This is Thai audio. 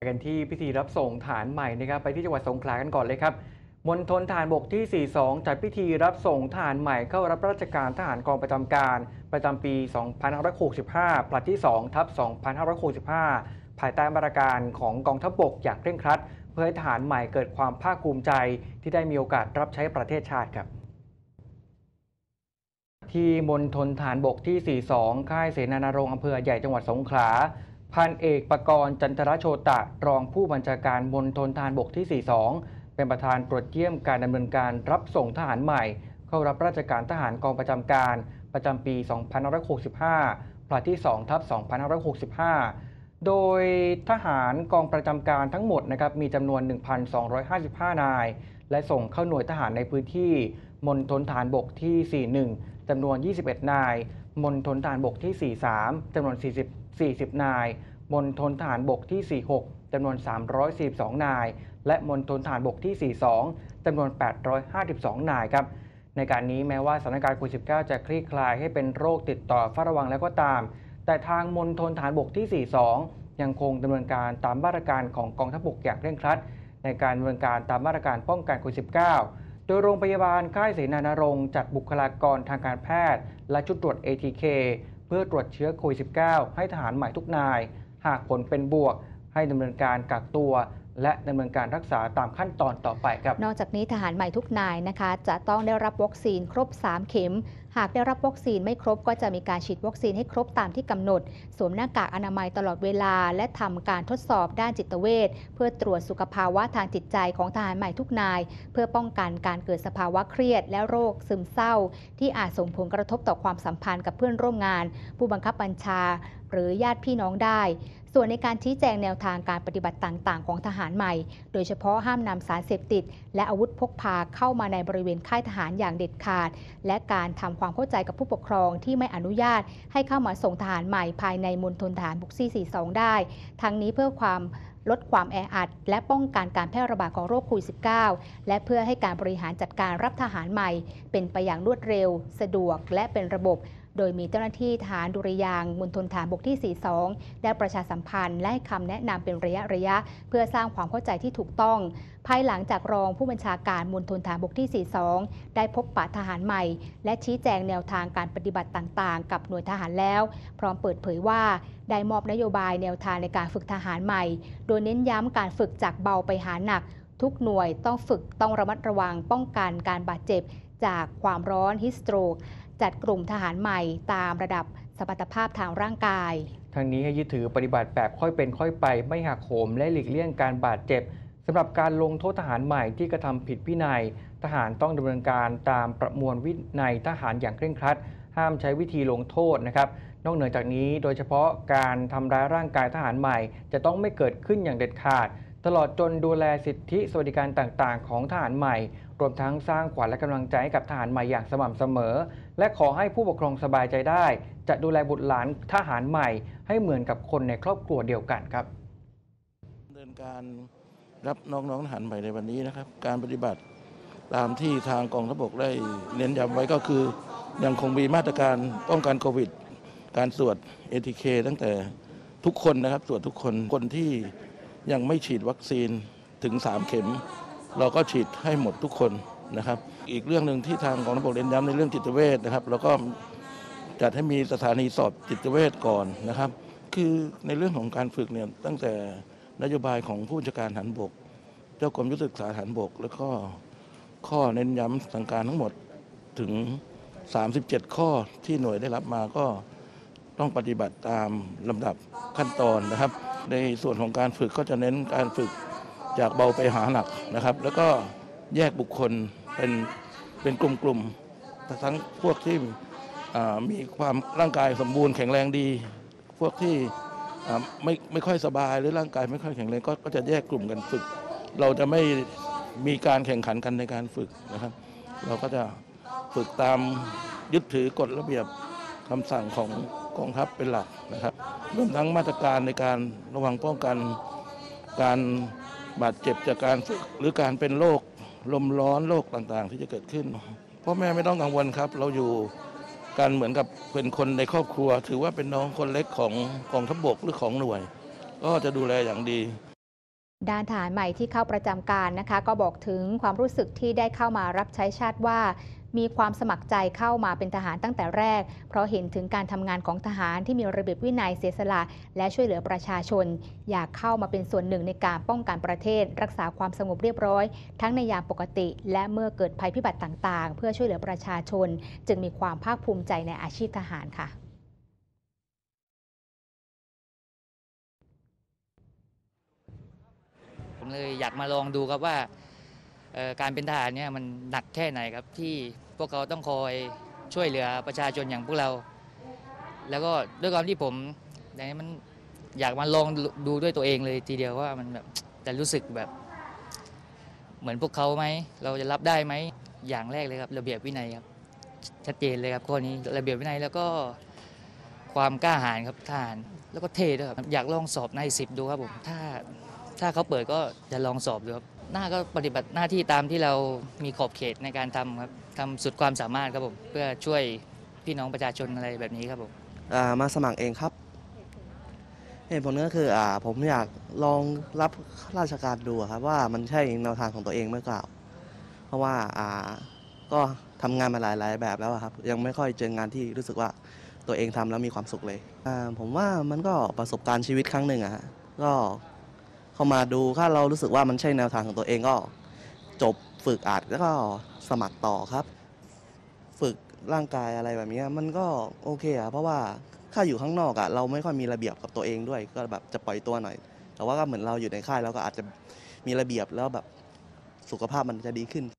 กันที่พิธีรับส่งทหารใหม่นะครับไปที่จังหวัดสงขลากันก่อนเลยครับมณฑลทหารบกที่ 42 จัดพิธีรับส่งทหารใหม่เข้ารับราชการทหารกองประจำการประจำปี 2565 ผลัดที่ 2/2565 ภายใต้มาตรการของกองทัพบกอย่างเคร่งครัดเพื่อให้ทหารใหม่เกิดความภาคภูมิใจที่ได้มีโอกาสรับใช้ประเทศชาติครับที่มณฑลทหารบกที่ 42 ค่ายเสนานารงค์อำเภอใหญ่จังหวัดสงขลาพันเอกปกรณ์จันทรโชตะรองผู้บัญชาการมณฑลทหารบกที่ 42 เป็นประธานตรวจเยี่ยมการดำเนินการรับส่งทหารใหม่เข้ารับราชการทหารกองประจำการประจำปี 2565 ผลัดที่ 2/2565 โดยทหารกองประจำการทั้งหมดนะครับมีจำนวน 1,255 นายและส่งเข้าหน่วยทหารในพื้นที่มณฑลทหารบกที่ 41 จำนวน 21 นายมณฑลทหารบกที่ 43 จำนวน 40 นายมณฑลทหารบกที่ 46 จำนวน 342 นายและมณฑลทหารบกที่ 42 จำนวน 852 นายครับในการนี้แม้ว่าสถานการณ์โควิด -19 จะคลี่คลายให้เป็นโรคติดต่อเฝ้าระวังแล้วก็ตามแต่ทางมณฑลทหารบกที่ 42 ยังคงดำเนินการตามมาตรการของกองทัพบกอย่างเคร่งครัดในการดำเนินการตามมาตรการป้องกันโควิด -19 โดยโรงพยาบาลค่ายเสนานารงค์จัดบุคลากรทางการแพทย์และชุดตรวจ ATK เพื่อตรวจเชื้อโควิด -19 ให้ทหารใหม่ทุกนายหากผลเป็นบวกให้ดำเนินการกักตัวและดำเนินการรักษาตามขั้นตอนต่อไปครับนอกจากนี้ทหารใหม่ทุกนายนะคะจะต้องได้รับวัคซีนครบ 3 เข็มหากได้รับวัคซีนไม่ครบก็จะมีการฉีดวัคซีนให้ครบตามที่กำหนดสวมหน้ากากอนามัยตลอดเวลาและทำการทดสอบด้านจิตเวชเพื่อตรวจสุขภาวะทางจิตใจของทหารใหม่ทุกนายเพื่อป้องกันการเกิดสภาวะเครียดและโรคซึมเศร้าที่อาจส่งผลกระทบต่อความสัมพันธ์กับเพื่อนร่วมงานผู้บังคับบัญชาหรือญาติพี่น้องได้ส่วนในการชี้แจงแนวทางการปฏิบัติต่างๆของทหารใหม่โดยเฉพาะห้ามนำสารเสพติดและอาวุธพกพาเข้ามาในบริเวณค่ายทหารอย่างเด็ดขาดและการทำความเข้าใจกับผู้ปกครองที่ไม่อนุญาตให้เข้ามาส่งทหารใหม่ภายในมณฑลทหารบกที่ 42 ได้ทั้งนี้เพื่อลดความแออัดและป้องกันการแพร่ระบาดของโรคโควิด -19 และเพื่อให้การบริหารจัดการรับทหารใหม่เป็นไปอย่างรวดเร็วสะดวกและเป็นระบบโดยมีเจ้าหน้าที่ทหารดุริยางค์มณฑลทหารบกที่ 42 ได้ประชาสัมพันธ์และให้คำแนะนำเป็นระยะเพื่อสร้างความเข้าใจที่ถูกต้องภายหลังจากรองผู้บัญชาการมณฑลทหารบกที่ 42 ได้พบปะทหารใหม่และชี้แจงแนวทางการปฏิบัติต่างๆกับหน่วยทหารแล้วพร้อมเปิดเผยว่าได้มอบนโยบายแนวทางในการฝึกทหารใหม่โดยเน้นย้ำการฝึกจากเบาไปหาหนักทุกหน่วยต้องระมัดระวังป้องกันการบาดเจ็บจากความร้อนฮิสโตรกจัดกลุ่มทหารใหม่ตามระดับสมรรถภาพทางร่างกายทางนี้ให้ยึดถือปฏิบัติแบบค่อยเป็นค่อยไปไม่หักโหมและหลีกเลี่ยงการบาดเจ็บสำหรับการลงโทษทหารใหม่ที่กระทำผิดวินัยทหารต้องดำเนินการตามประมวลวินัยทหารอย่างเคร่งครัดห้ามใช้วิธีลงโทษนะครับนอกเหนือจากนี้โดยเฉพาะการทำร้ายร่างกายทหารใหม่จะต้องไม่เกิดขึ้นอย่างเด็ดขาดตลอดจนดูแลสิทธิสวัสดิการต่างๆของทหารใหม่รวมทั้งสร้างขวัญและกำลังใจให้กับทหารใหม่อย่างสม่ำเสมอและขอให้ผู้ปกครองสบายใจได้จะดูแลบุตรหลานทหารใหม่ให้เหมือนกับคนในครอบครัวเดียวกันครับดำเนินการรับน้องๆทหารใหม่ในวันนี้นะครับการปฏิบัติตามที่ทางกองทัพบกได้เน้นย้ำไว้ก็คือยังคงมีมาตรการป้องกันโควิดการตรวจ ATK ตั้งแต่ทุกคนนะครับตรวจทุกคนที่ยังไม่ฉีดวัคซีนถึง3 เข็มเราก็ฉีดให้หมดทุกคนนะครับอีกเรื่องหนึ่งที่ทางกองทัพบกเน้นย้ำในเรื่องจิตเวชนะครับแล้วก็จัดให้มีสถานีสอบจิตเวชก่อนนะครับคือในเรื่องของการฝึกเนี่ยตั้งแต่นโยบายของผู้บัญชาการทหารบกเจ้ากรมยุทธศึกษาทหารบกแล้วก็ข้อเน้นย้ำสั่งการทั้งหมดถึง37 ข้อที่หน่วยได้รับมาก็ต้องปฏิบัติตามลำดับขั้นตอนนะครับในส่วนของการฝึกก็จะเน้นการฝึกจากเบาไปหาหนักนะครับแล้วก็แยกบุคคลเป็นกลุ่มๆทั้งพวกที่มีความร่างกายสมบูรณ์แข็งแรงดีพวกที่ไม่ค่อยสบายหรือร่างกายไม่ค่อยแข็งแรงก็จะแยกกลุ่มกันฝึกเราจะไม่มีการแข่งขันกันในการฝึกนะครับเราก็จะฝึกตามยึดถือกฎระเบียบคำสั่งของกองทัพเป็นหลักนะครับรวมทั้งมาตรการในการระวังป้องกันการบาดเจ็บจากการฝึกหรือการเป็นโรคลมร้อนโรคต่างๆที่จะเกิดขึ้นพ่อแม่ไม่ต้องกังวลครับเราอยู่กันเหมือนกับเป็นคนในครอบครัวถือว่าเป็นน้องคนเล็กของกองทัพบกหรือของหน่วยก็จะดูแลอย่างดีด้านทหารใหม่ที่เข้าประจำการนะคะก็บอกถึงความรู้สึกที่ได้เข้ามารับใช้ชาติว่า มีความสมัครใจเข้ามาเป็นทหารตั้งแต่แรก เพราะเห็นถึงการทำงานของทหารที่มีระเบียบวินัยเสียสละและช่วยเหลือประชาชน อยากเข้ามาเป็นส่วนหนึ่งในการป้องกันประเทศ รักษาความสงบเรียบร้อยทั้งในยามปกติ และเมื่อเกิดภัยพิบัติต่างๆ เพื่อช่วยเหลือประชาชน จึงมีความภาคภูมิใจในอาชีพทหารค่ะผมเลยอยากมาลองดูครับว่าการเป็นทหารเนี่ยมันหนักแค่ไหนครับที่พวกเขาต้องคอยช่วยเหลือประชาชนอย่างพวกเรา แล้วก็ด้วยความที่ผมอย่างนี้มันอยากมาลองดูด้วยตัวเองเลยทีเดียวว่ามันแบบจะรู้สึกแบบเหมือนพวกเขาไหมเราจะรับได้ไหมอย่างแรกเลยครับระเบียบวินัยครับชัดเจนเลยครับข้อนี้ระเบียบวินัยแล้วก็ความกล้าหาญครับทหารแล้วก็เท่ด้วยครับอยากลองสอบใน10ดูครับผมถ้าเขาเปิดก็จะลองสอบดูครับหน้าก็ปฏิบัติหน้าที่ตามที่เรามีขอบเขตในการทำครับทำสุดความสามารถครับผมเพื่อช่วยพี่น้องประชาชนอะไรแบบนี้ครับผมมาสมัครเองครับเหตุผลก็คือผมอยากลองรับราชการดูครับว่ามันใช่แนวทางของตัวเองหรือเปล่าเพราะว่าก็ทำงานมาหลายแบบแล้วครับยังไม่ค่อยเจองานที่รู้สึกว่าตัวเองทำแล้วมีความสุขเลยผมว่ามันก็ประสบการณ์ชีวิตครั้งหนึ่งก็เข้ามาดูถ้าเรารู้สึกว่ามันใช่แนวทางของตัวเองก็จบฝึกแล้วก็สมัครต่อครับ ฝึกร่างกายอะไรแบบนี้มันก็โอเคเพราะว่าถ้าอยู่ข้างนอกเราไม่ค่อยมีระเบียบกับตัวเองด้วยก็แบบจะปล่อยตัวหน่อยแต่ว่าก็เหมือนเราอยู่ในค่ายเราก็อาจจะมีระเบียบแล้วแบบสุขภาพมันจะดีขึ้น